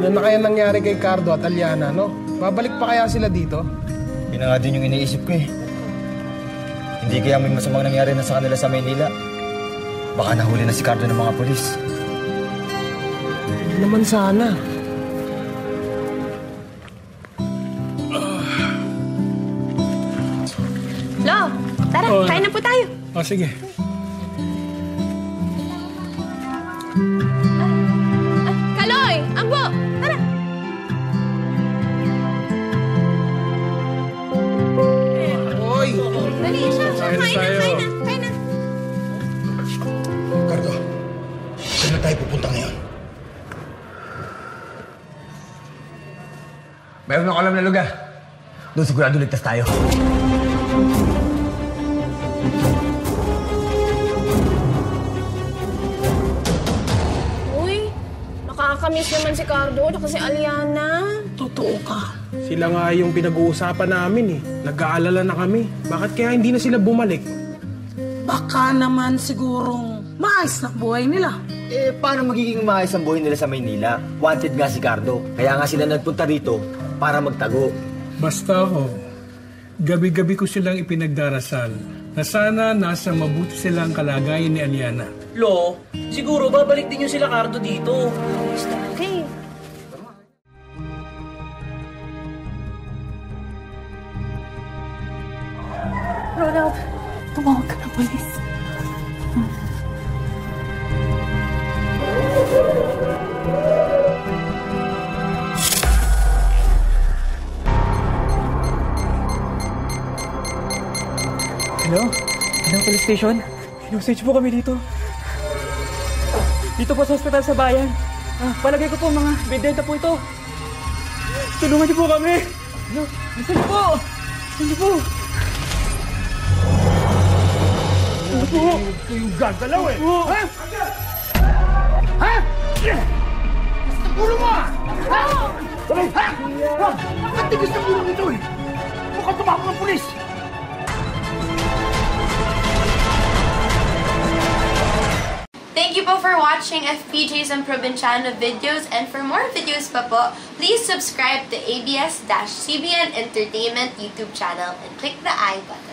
Ano na kaya nangyari kay Cardo at Aliana, no? Babalik pa kaya sila dito? Yun na nga din yung iniisip ko eh. Hindi kaya may masamang nangyari na sa kanila sa Maynila. Baka nahuli na si Cardo ng mga polis. Hindi naman sana. Lo, tara, kain na po tayo. Sige. Kaloy, Ambo, tara. Oy! Dali, siya, kain na. Cardo, saan na tayo pupunta ngayon? Mayroon ako alam na lugar. Doon sigurado ligtas tayo. Uy, nakakamiss naman si Cardo at si Aliana. Totoo ka. Sila nga yung pinag-uusapan namin eh. Nag-aalala na kami. Bakit kaya hindi na sila bumalik? Baka naman sigurong maayos na buhay nila. Eh, paano magiging maayos ang buhay nila sa Maynila? Wanted nga si Cardo. Kaya nga sila nagpunta rito para magtago. Basta ako, gabi-gabi ko silang ipinagdarasal na sana nasa mabuti silang kalagayan ni Aliana. Lo, siguro babalik din yung sila Cardo dito. Okay. Ronald, tumawag ka ng polis. Hello? Anong police station? Sinusage po kami dito. Dito po sa hospital sa bayan. Palagay ko po mga bendenta po ito. Tulungan niyo po kami. Hello? Nasaan po? Nasaan po? Ano po? Yung gagalaw eh! Ha? Ha? Basta ulo mo ah! Ha? Ha? Ang tigis ng ulo nito eh! Mukhang tumawag ng pulis! Thank you po for watching FPJ's and Provinciano videos, and for more videos pa po, please subscribe to ABS-CBN Entertainment YouTube channel and click the I button.